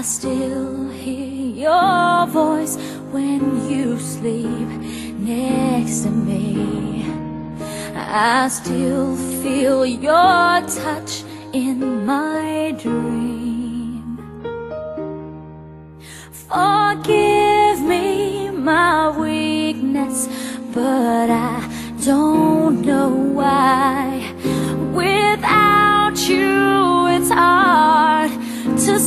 still hear your voice when you sleep next to me. I still feel your touch in my dream. Forgive me my weakness, but I don't know why. Without you, it's hard to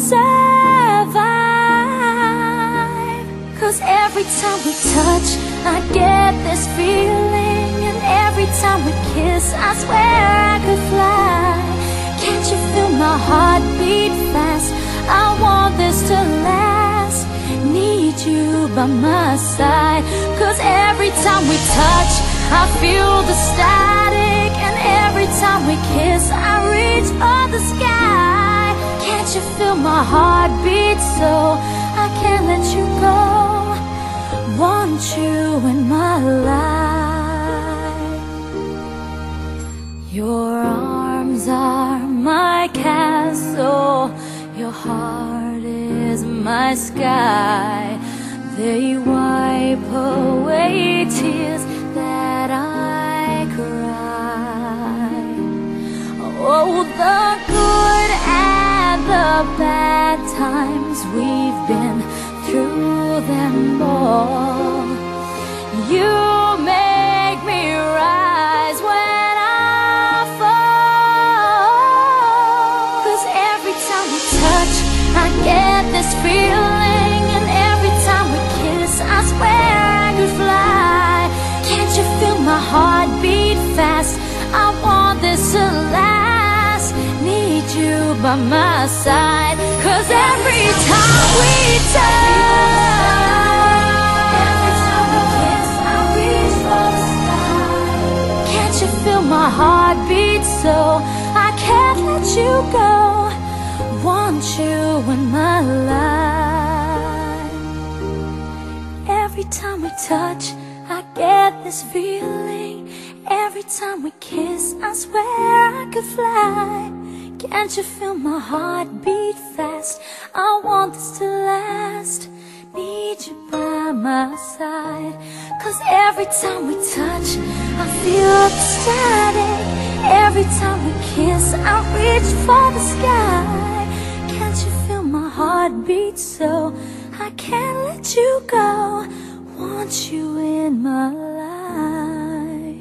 survive. 'Cause every time we touch, I get this feeling, and every time we kiss, I swear I could fly. Can't you feel my heart beat fast? I want this to last. Need you by my side. 'Cause every time we touch, I feel the static, and every time we kiss, I reach for the sky. Can't you feel my heart beat so I can't let you go? Want you in my life. Your arms are my castle, your heart is my sky. They wipe away tears that I cry. Oh, the good and the bad times, we've been through them all. You make me rise when I fall. 'Cause every time we touch, I get this feeling, and every time we kiss, I swear I could fly. Can't you feel my heart beat fast? I want this to last. Need you by my side. 'Cause every time we touch, every time we kiss, I reach for the sky. Can't you feel my heart beat so I can't let you go? Want you in my life. Every time we touch, I get this feeling. Every time we kiss, I swear I could fly. Can't you feel my heart beat fast? I want this to last. Need you by my side. 'Cause every time we touch, I feel the static. Every time we kiss, I reach for the sky. Can't you feel my heart beat so I can't let you go? Want you in my life.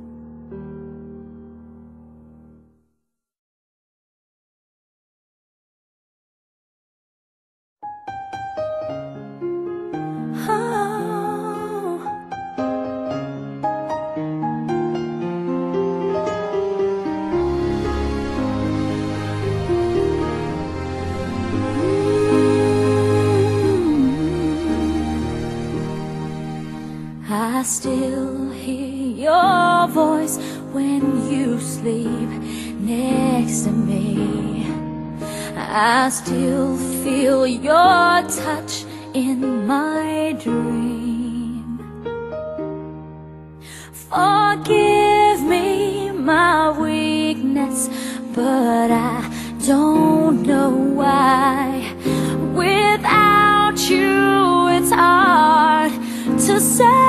Oh. I still hear your voice when you sleep next to me. I still feel your touch in my dream. Forgive me my weakness, but I don't know why. Without you, it's hard to say.